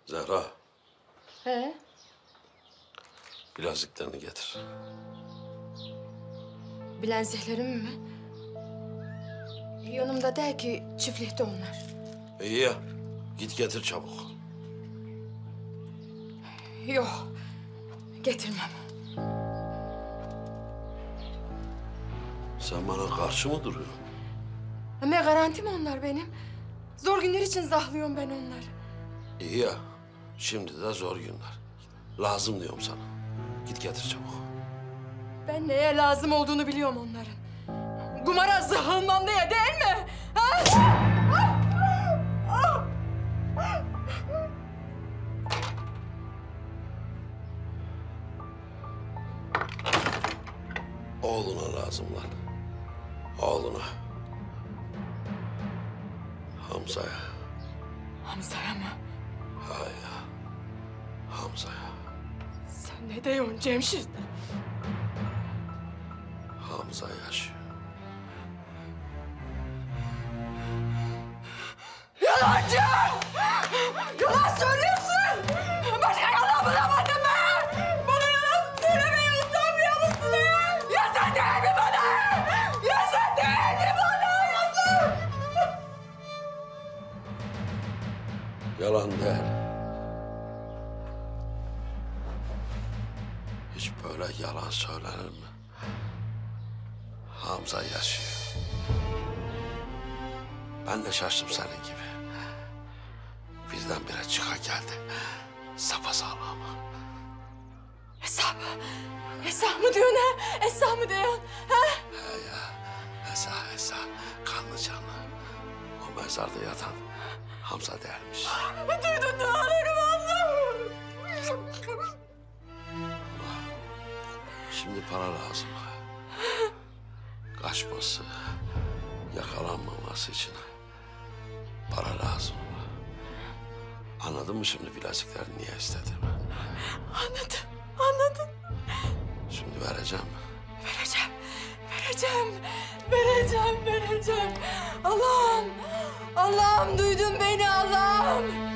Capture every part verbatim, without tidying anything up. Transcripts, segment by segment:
Zehra, He? bileziklerini getir. Bilenziklerim mi? Yanımda değil ki, çiftlikte onlar. İyi ya, git getir çabuk. Yok, getirmem. Sen bana karşı mı duruyorsun? Ama garantim onlar benim. Zor günler için zahlıyorum ben onları. İyi ya, şimdi de zor günler. Lazım diyorum sana. Git getir çabuk. Ben neye lazım olduğunu biliyorum onların. Kumara zahılmam diye değil mi? Ha? Oğluna lazım lan. Oğluna. Hamza'ya. Hamza'ya mı? Ha ya. Hamza'ya. Sen ne diyorsun Cemşit? Hamza yaşıyor. Yalancı! Yalan söylüyorsun! Başka yalan bulamadın mı? Bana yalan söylemeye utanmıyor musun ya? Yazık değil mi bana? Yazık değil mi bana? Yazık! Yalan değil. Hiç böyle yalan söylenir mi? Hamza yaşıyor. Ben de şaştım senin gibi. Birdenbire çıka geldi. Sapasağlam. Hesap. Hesap mı diyorsun ha? Hesap mı diyorsun? Ha? He ya. Esa esa. Kanlı canlı. O mezarda yatan Hamza dermiş. Duydun dualarımı Allah'ım. Şimdi para lazım. Kaçması, yakalanmaması için para lazım. Anladın mı şimdi bilezikleri niye istedim? Anladım, anladım. Şimdi vereceğim. Vereceğim, vereceğim, vereceğim, vereceğim. Allah'ım, Allah'ım duydun beni Allah'ım.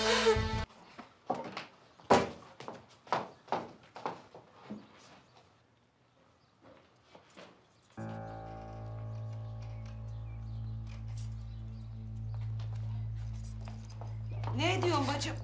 Ne ediyorsun bacım?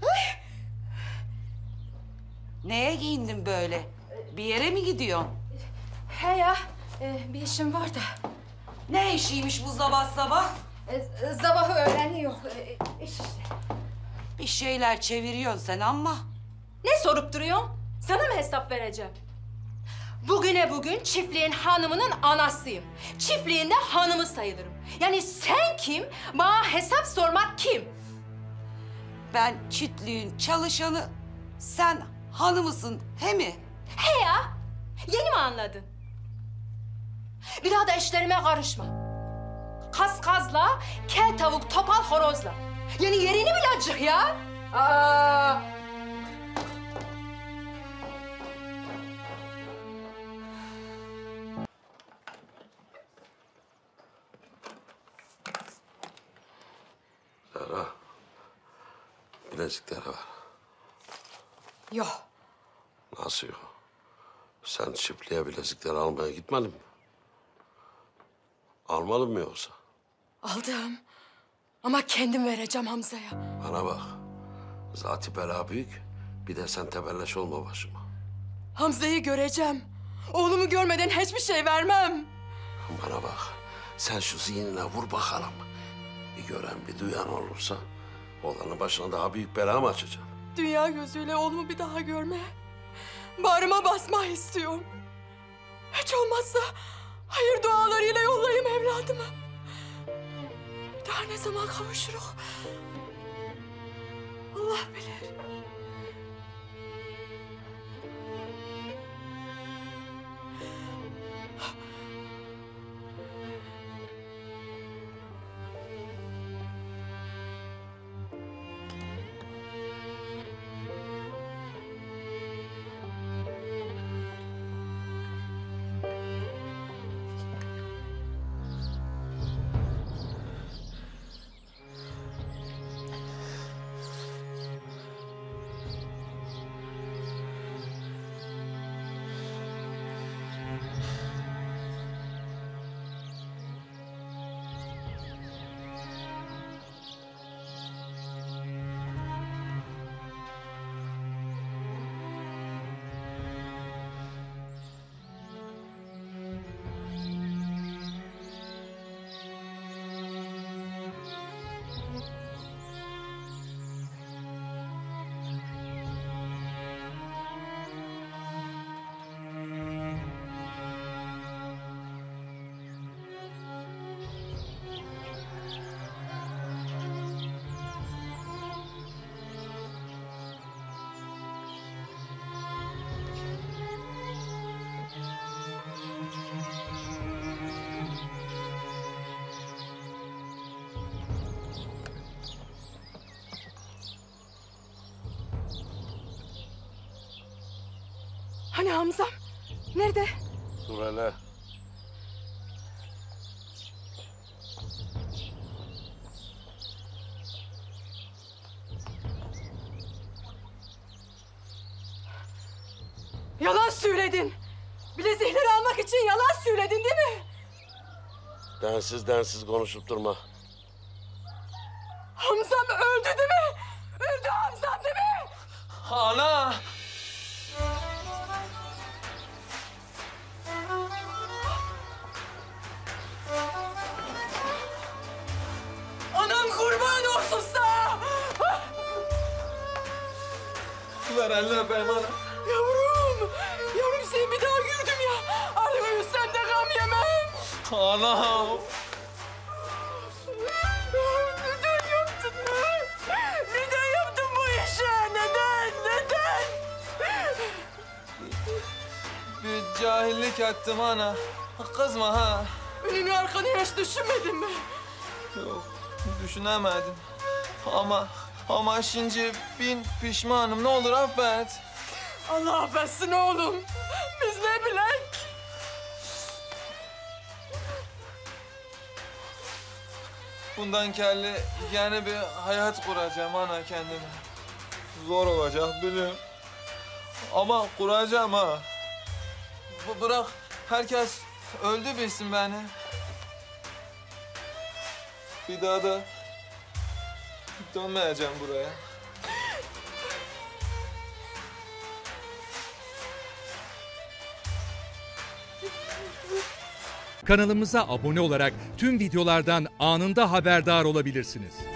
Neye giyindin böyle? Bir yere mi gidiyorsun? He ya, e, bir işim var da. Ne işiymiş bu sabah sabah? E, sabahı öğleni yok, e, iş işte. Bir şeyler çeviriyorsun sen ama. Ne sorup duruyorsun? Sana mı hesap vereceğim? Bugüne bugün çiftliğin hanımının anasıyım. Çiftliğinde hanımı sayılırım. Yani sen kim? Bana hesap sormak kim? Ben çiftliğin çalışanı, sen hanımısın he mi? He ya, yeni mi anladın? Bir daha da işlerime karışma. Kaz kazla, kel tavuk topal horozla. Yani yerini bil acık ya. Aa! Zehra, bilezikleri ver. Yok. Nasıl yok? Sen çiftliğe bilezikleri almaya gitmedin mi? Almadın mı yoksa? Aldım. Ama kendim vereceğim Hamza'ya. Bana bak. Zati bela büyük. Bir de sen tebelleş olma başıma. Hamza'yı göreceğim. Oğlumu görmeden hiçbir şey vermem. Bana bak. Sen şu zihnine vur bakalım. Bir gören bir duyan olursa oğlanın başına daha büyük bela mı açacaksın? Dünya gözüyle oğlumu bir daha görme. Bağrıma basma istiyorum. Hiç olmazsa hayır dualarıyla yollayayım evladımı. Bir daha ne zaman kavuşuruz? Allah bilir. Hani Hamzam? Nerede? Dur hele. Yalan söyledin. Bilezikleri almak için yalan söyledin değil mi? Densiz densiz konuşup durma. Hamzam öldü değil mi? Öldü Hamzam değil mi? Ana! Anan kurban olsun sana. Ver elini öpeyim ana. Yavrum. Yavrum seni bir daha gördüm ya. Artık ölsem de gam yemem. Ana! Neden yaptın lan? Neden yaptın bu işi? Neden? Neden? Bir cahillik ettim ana. Kızma ha. Önünü arkanı hiç düşünmedin mi? Yok, düşünemedim. Ama, ama şimdi bin pişmanım. Ne olur affet. Allah affetsin oğlum. Biz ne bilek? Bundan kelli yeni bir hayat kuracağım ana kendime. Zor olacak biliyorum. Ama kuracağım ha. B- bırak herkes öldü bilsin beni. Bir daha da dönmeyeceğim buraya. Kanalımıza abone olarak tüm videolardan anında haberdar olabilirsiniz.